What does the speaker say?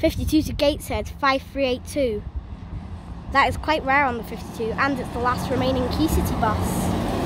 52 to Gateshead, 5382. That is quite rare on the 52, and it's the last remaining Quaycity bus.